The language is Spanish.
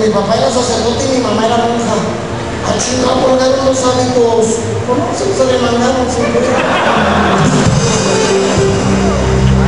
mi papá era sacerdote y mi mamá era monja. A chingar, colgaron los hábitos. ¿Cómo se le mandaron?